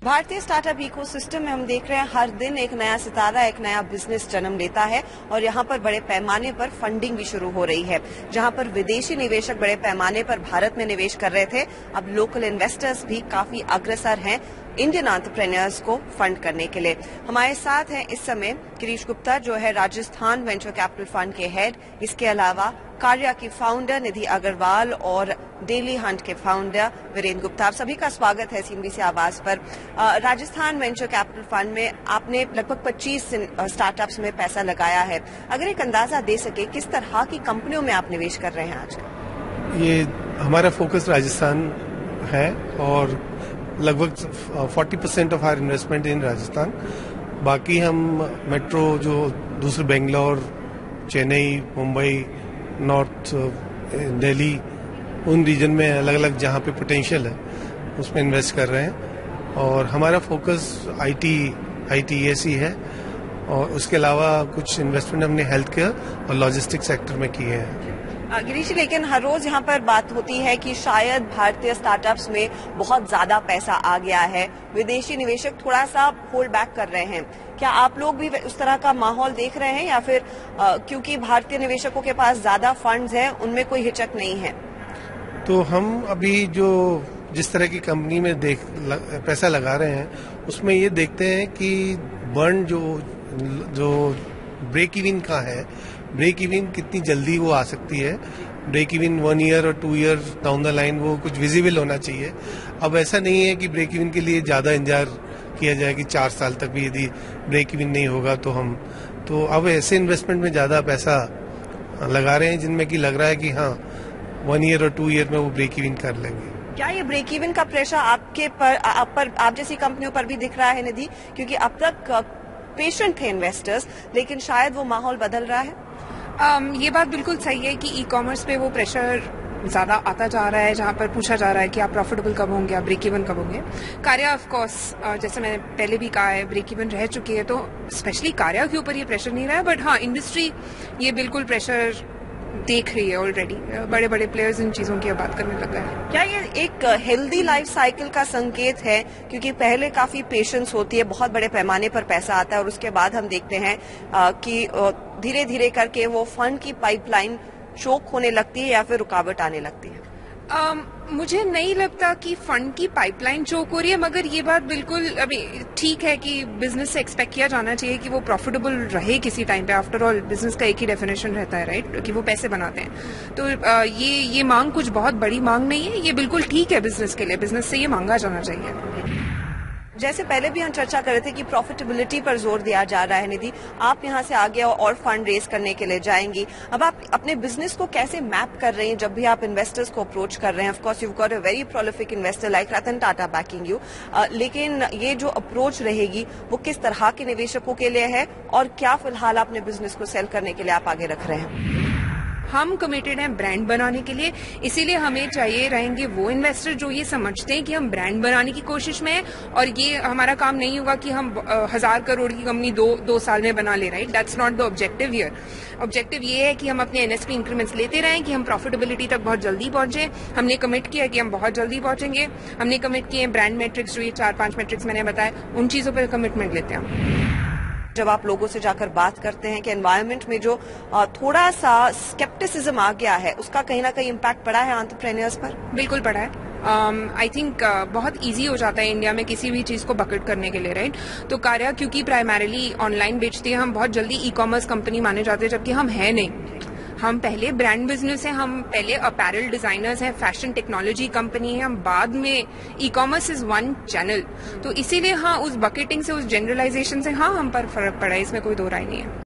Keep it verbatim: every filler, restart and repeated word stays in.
भारतीय startup ecosystem में हम देख रहे हैं हर दिन एक नया सितारा, एक नया बिजनेस जन्म लेता है और यहाँ पर बड़े पैमाने पर फंडिंग भी शुरू हो रही है। जहाँ पर विदेशी निवेशक बड़े पैमाने पर भारत में निवेश कर रहे थे, अब लोकल इन्वेस्टर्स भी काफी अग्रसर हैं इंडियन एंटरप्रेन्योर्स को फंड करने के लिए। हमारे साथ हैं इस समय गिरीश गुप्ता, जो है राजस्थान वेंचर कैपिटल फंड के हेड। इसके अलावा कार्या की फाउंडर निधि अग्रवाल और डेली हंट के फाउंडर वीरेंद्र गुप्ता। आप सभी का स्वागत है सीएनबीसी आवाज पर। राजस्थान वेंचर कैपिटल फंड में आपने लगभग पच्चीस स्टार्टअप्स में पैसा लगाया है। अगर एक अंदाजा दे सके किस तरह की कंपनियों में आप निवेश कर रहे हैं आज? ये हमारा फोकस राजस्थान है और लगभग चालीस percent of our investment in Rajasthan. बाकी हम मेट्रो जो दूसरे बेंगलोर, चेन्नई, मुंबई, नॉर्थ दिल्ली, उन रीजन में अलग अलग जहाँ पे पोटेंशियल है उसमें इन्वेस्ट कर रहे हैं। और हमारा फोकस आईटी आईटीएसी है और उसके अलावा कुछ इन्वेस्टमेंट हमने हेल्थ केयर और लॉजिस्टिक सेक्टर में किए हैं। गिरीश, लेकिन हर रोज यहाँ पर बात होती है कि शायद भारतीय स्टार्टअप्स में बहुत ज्यादा पैसा आ गया है, विदेशी निवेशक थोड़ा सा होल्ड बैक कर रहे हैं। क्या आप लोग भी उस तरह का माहौल देख रहे हैं या फिर आ, क्योंकि भारतीय निवेशकों के पास ज्यादा फंड्स हैं उनमें कोई हिचक नहीं है? तो हम अभी जो जिस तरह की कंपनी में देख लग, पैसा लगा रहे हैं उसमें ये देखते हैं कि बर्न जो जो ब्रेक इवन का है, ब्रेक इवन कितनी जल्दी वो आ सकती है। ब्रेक इवन वन ईयर और two year down the line वो कुछ विजिबल होना चाहिए। अब ऐसा नहीं है कि ब्रेक इवन के लिए ज्यादा इंतजार किया जाए कि चार साल तक भी यदि ब्रेक इवन नहीं होगा तो हम तो अब ऐसे इन्वेस्टमेंट में ज्यादा पैसा लगा रहे हैं जिनमें कि लग रहा है कि हाँ वन ईयर और टू ईयर में वो ब्रेक इवन कर लेंगे। क्या ये ब्रेक इवन का प्रेशर आपके पर आप पर आप जैसी कंपनियों पर भी दिख रहा है निधि? क्योंकि अब तक पेशेंट थे इन्वेस्टर्स, लेकिन शायद वो माहौल बदल रहा है। um, ये बात बिल्कुल सही है कि ई कॉमर्स पे वो प्रेशर ज्यादा आता जा रहा है, जहां पर पूछा जा रहा है कि आप प्रॉफिटेबल कब होंगे, आप ब्रेक इवन कब होंगे। कार्या ऑफ कोर्स जैसे मैंने पहले भी कहा है ब्रेक इवन रह चुकी है, तो स्पेशली कार्या के ऊपर ये प्रेशर नहीं रहा है। बट हाँ, इंडस्ट्री ये बिल्कुल प्रेशर देख रही है ऑलरेडी। बड़े बड़े प्लेयर्स इन चीजों की बात करने लगा है। क्या ये एक हेल्दी लाइफ साइकिल का संकेत है? क्योंकि पहले काफी पेशेंस होती है, बहुत बड़े पैमाने पर पैसा आता है और उसके बाद हम देखते हैं कि धीरे धीरे करके वो फंड की पाइपलाइन चोक होने लगती है या फिर रुकावट आने लगती है। Um, मुझे नहीं लगता कि फंड की पाइपलाइन चोक हो रही है, मगर ये बात बिल्कुल अभी ठीक है कि बिजनेस से एक्सपेक्ट किया जाना चाहिए कि वो प्रॉफिटेबल रहे किसी टाइम पे। आफ्टर ऑल बिजनेस का एक ही डेफिनेशन रहता है, राइट, कि वो पैसे बनाते हैं। तो uh, ये ये मांग कुछ बहुत बड़ी मांग नहीं है, ये बिल्कुल ठीक है बिजनेस के लिए। बिजनेस से ये मांगा जाना चाहिए। जैसे पहले भी हम चर्चा कर रहे थे कि प्रॉफिटेबिलिटी पर जोर दिया जा रहा है। निधि, आप यहाँ से आगे और फंड रेज करने के लिए जाएंगी। अब आप अपने बिजनेस को कैसे मैप कर रही हैं जब भी आप इन्वेस्टर्स को अप्रोच कर रहे हैं? Of course you got a very prolific investor like Ratan Tata backing you, लेकिन ये जो अप्रोच रहेगी वो किस तरह के निवेशकों के लिए है और क्या फिलहाल अपने बिजनेस को सेल करने के लिए आप आगे रख रहे हैं? हम कमिटेड हैं ब्रांड बनाने के लिए, इसीलिए हमें चाहिए रहेंगे वो इन्वेस्टर जो ये समझते हैं कि हम ब्रांड बनाने की कोशिश में हैं और ये हमारा काम नहीं होगा कि हम हजार करोड़ की कंपनी दो दो साल में बना ले, right. That's not the objective here. Objective ये है कि हम अपने एनएसपी इंक्रीमेंट्स लेते रहें, कि हम प्रॉफिटेबिलिटी तक बहुत जल्दी पहुंचे। हमने कमिट किया कि हम बहुत जल्दी पहुंचेंगे। हमने कमिट किए ब्रांड मैट्रिक्स, जो ये चार पांच मैट्रिक्स मैंने बताया, उन चीजों पर कमिटमेंट लेते हैं। जब आप लोगों से जाकर बात करते हैं कि एनवायरनमेंट में जो थोड़ा सा स्केप्टिसिज्म आ गया है, उसका कहीं ना कहीं इम्पैक्ट पड़ा है एंटरप्रेन्योर्स पर? बिल्कुल पड़ा है। आई um, थिंक uh, बहुत इजी हो जाता है इंडिया में किसी भी चीज को बकेट करने के लिए, राइट। तो कार्या क्योंकि प्राइमरीली ऑनलाइन बेचती है, हम बहुत जल्दी ई कॉमर्स कंपनी माने जाते हैं, जबकि हम है नहीं। हम पहले ब्रांड बिजनेस है, हम पहले अपैरल डिजाइनर्स हैं, फैशन टेक्नोलॉजी कंपनी है, हम बाद में e commerce is one channel. तो इसीलिए हाँ, उस बकेटिंग से, उस जनरलाइजेशन से हाँ हम पर फर्क पड़ा है, इसमें कोई दो राय नहीं है।